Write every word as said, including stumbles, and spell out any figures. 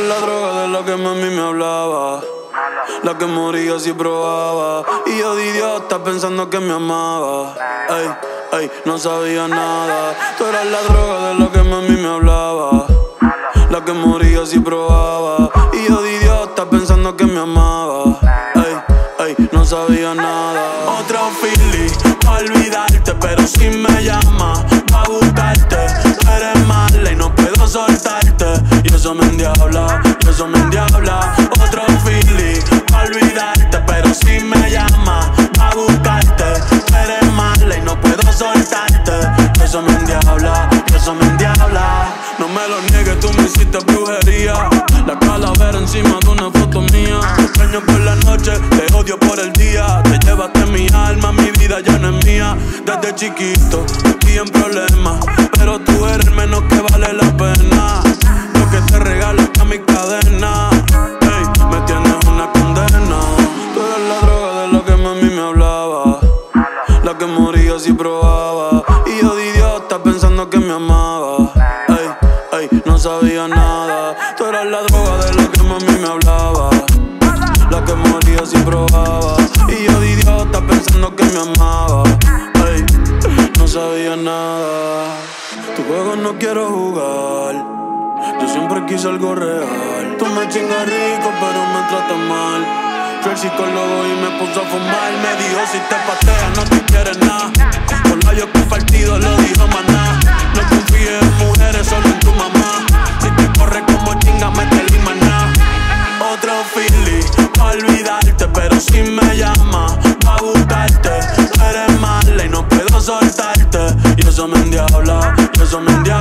la droga de la que mami me hablaba, la que moría si probaba. Y yo de idiota pensando que me amaba. Ey, ey, no sabía nada. Tú eras la droga de la que mami me hablaba, la que moría si probaba. Y yo de idiota pensando que me amaba. Ey, ey, no sabía nada. Otro feeling pa' olvidarte, pero si me llama pa' buscarte. Tú eres mala y no puedo soltarte, y eso me endiabla, y eso me endiabla. Otro feeling pa' olvidarte, pero si me llama pa' buscarte. Tú eres mala y no puedo soltarte, y eso me endiabla, y eso me endiabla. No me lo niegues, tú me hiciste brujería. La calavera encima de una foto mía. Te extraño por la noche, te odio por el día. Te llevaste mi alma, mi vida ya no es mía. Desde chiquito estoy en problemas, pero tú eres el menos que vale la pena. Lo que te regalo es mi cadena. Hey, me tienes una condena. Tú eres la droga de la que mami me hablaba, la que moría si probaba. Y yo de idiota pensando que me amaba. Ey, ey, no sabía nada. Tú eras la droga de la que mami me hablaba, la que moría si probaba. Y yo de idiota pensando que me amaba. Ey, no sabía nada. Tu juego no quiero jugar, yo siempre quise algo real. Tú me chingas rico pero me tratas mal. Fui al psicólogo y me puso a fumar. Me dijo si te pateas no te quieres nada. Con labios compartidos lo dijo maná. No confíes en mujeres, solo en tu mamá. Si te corre como chinga, métele maná. Otro feeling pa' olvidarte, pero si me llama pa' buscarte. Tú eres mala y no puedo soltarte, y eso me endiabla, y eso me endiabla.